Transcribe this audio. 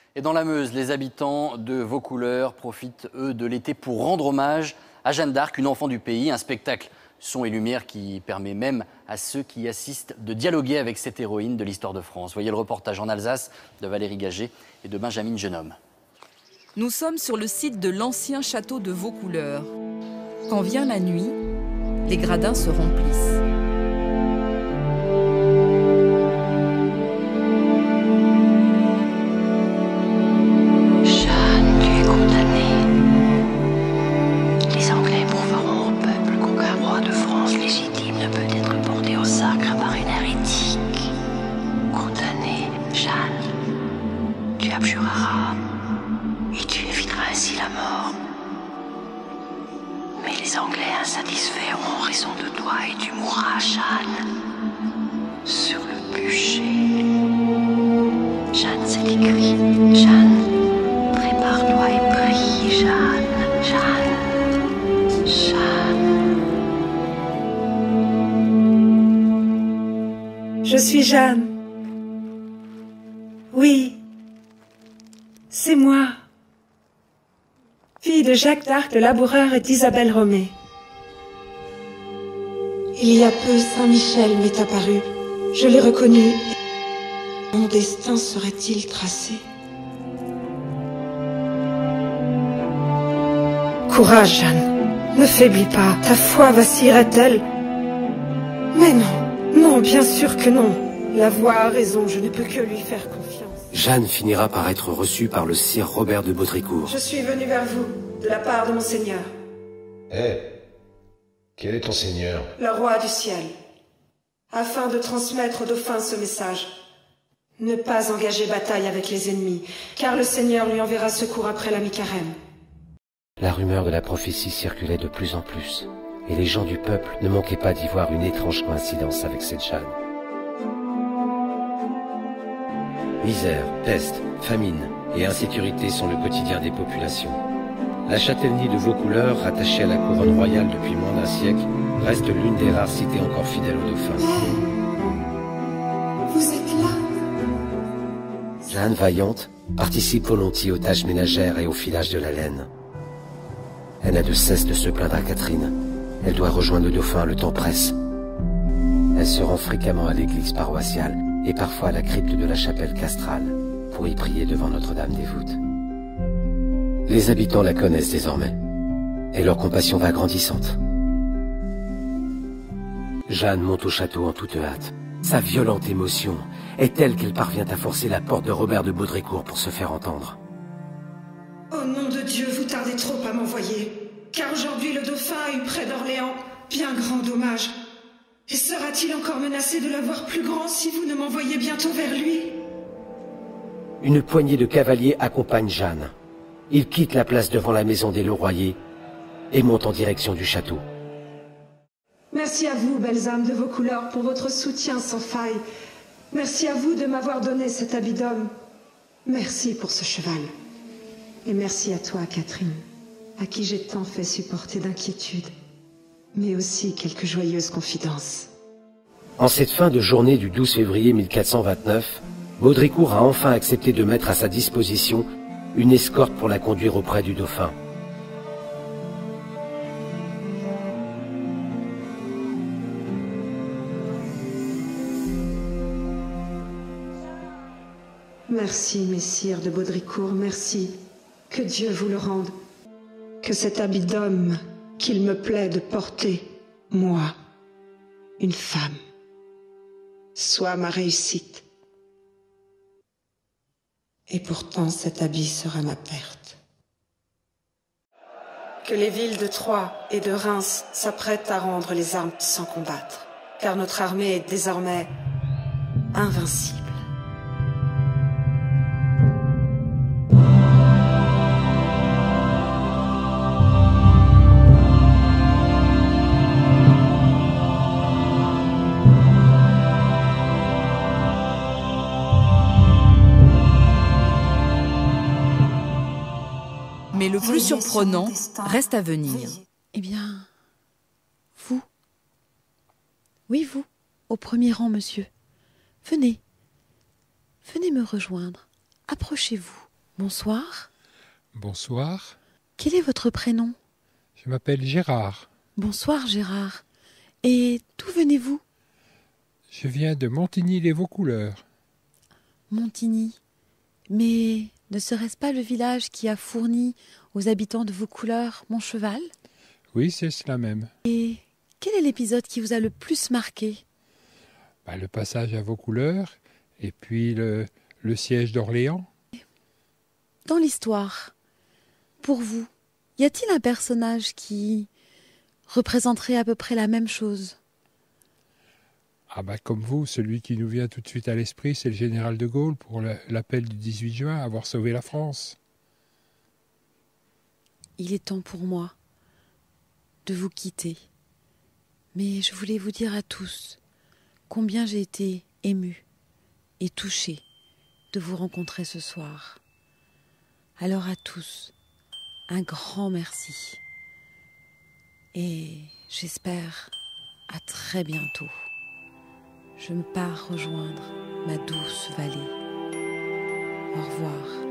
Et dans la Meuse, les habitants de Vaucouleurs profitent, eux, de l'été pour rendre hommage à Jeanne d'Arc, une enfant du pays. Un spectacle son et lumière qui permet même à ceux qui y assistent de dialoguer avec cette héroïne de l'histoire de France. Voyez le reportage en Alsace de Valérie Gagé et de Benjamin Genome. Nous sommes sur le site de l'ancien château de Vaucouleurs. Quand vient la nuit, les gradins se remplissent. Et tu éviteras ainsi la mort. Mais les Anglais insatisfaits auront raison de toi et tu mourras, Jeanne, sur le bûcher. Jeanne, c'est écrit. Jeanne, prépare-toi et prie, Jeanne, Jeanne, Jeanne. Je suis Jeanne. Oui. C'est moi, fille de Jacques d'Arc, le laboureur, et d'Isabelle Romée. Il y a peu, Saint-Michel m'est apparu. Je l'ai reconnu. Mon destin serait-il tracé? Courage, Jeanne. Ne faiblis pas. Ta foi vacillerait-elle? Mais non, non, bien sûr que non. La voix a raison, je ne peux que lui faire confiance. Jeanne finira par être reçue par le sire Robert de Baudricourt. Je suis venu vers vous, de la part de mon seigneur. Quel est ton seigneur? Le roi du ciel, afin de transmettre au dauphin ce message. Ne pas engager bataille avec les ennemis, car le seigneur lui enverra secours après la mi-carême. La rumeur de la prophétie circulait de plus en plus, et les gens du peuple ne manquaient pas d'y voir une étrange coïncidence avec cette Jeanne. Misère, peste, famine et insécurité sont le quotidien des populations. La châtellenie de Vaucouleurs, rattachée à la couronne royale depuis moins d'un siècle, reste l'une des rares cités encore fidèles au dauphin. Vous êtes là? Jeanne, vaillante, participe volontiers aux tâches ménagères et au filage de la laine. Elle n'a de cesse de se plaindre à Catherine. Elle doit rejoindre le dauphin, le temps presse. Elle se rend fréquemment à l'église paroissiale et parfois à la crypte de la chapelle castrale, pour y prier devant Notre-Dame des Voûtes. Les habitants la connaissent désormais, et leur compassion va grandissante. Jeanne monte au château en toute hâte. Sa violente émotion est telle qu'elle parvient à forcer la porte de Robert de Baudricourt pour se faire entendre. Au nom de Dieu, vous tardez trop à m'envoyer, car aujourd'hui le dauphin a eu près d'Orléans bien grand dommage. Et sera-t-il encore menacé de l'avoir plus grand si vous ne m'envoyez bientôt vers lui? Une poignée de cavaliers accompagne Jeanne. Ils quittent la place devant la maison des Leroyer et montent en direction du château. Merci à vous, belles âmes de Vaucouleurs, pour votre soutien sans faille. Merci à vous de m'avoir donné cet habit d'homme. Merci pour ce cheval. Et merci à toi, Catherine, à qui j'ai tant fait supporter d'inquiétude, mais aussi quelques joyeuses confidences. En cette fin de journée du 12 février 1429, Baudricourt a enfin accepté de mettre à sa disposition une escorte pour la conduire auprès du dauphin. Merci, messire de Baudricourt, merci. Que Dieu vous le rende. Que cet habit d'homme qu'il me plaît de porter, moi, une femme, soit ma réussite. Et pourtant cet habit sera ma perte. Que les villes de Troyes et de Reims s'apprêtent à rendre les armes sans combattre, car notre armée est désormais invincible. Mais le plus surprenant reste à venir. Eh bien, vous. Oui, vous, au premier rang, monsieur. Venez. Venez me rejoindre. Approchez-vous. Bonsoir. Bonsoir, Quel est votre prénom? je m'appelle Gérard. Bonsoir Gérard. Et d'où venez-vous? Je viens de Montigny-les-Vaucouleurs. Montigny. Mais ne serait-ce pas le village qui a fourni aux habitants de Vaucouleurs mon cheval? Oui, c'est cela même. Et quel est l'épisode qui vous a le plus marqué? Le passage à Vaucouleurs et puis le siège d'Orléans. Dans l'histoire, pour vous, y a-t-il un personnage qui représenterait à peu près la même chose? Comme vous, celui qui nous vient tout de suite à l'esprit, c'est le général de Gaulle pour l'appel du 18 juin, avoir sauvé la France. Il est temps pour moi de vous quitter. Mais je voulais vous dire à tous combien j'ai été émue et touchée de vous rencontrer ce soir. Alors à tous, un grand merci. Et j'espère à très bientôt. Je me pars rejoindre ma douce vallée. Au revoir.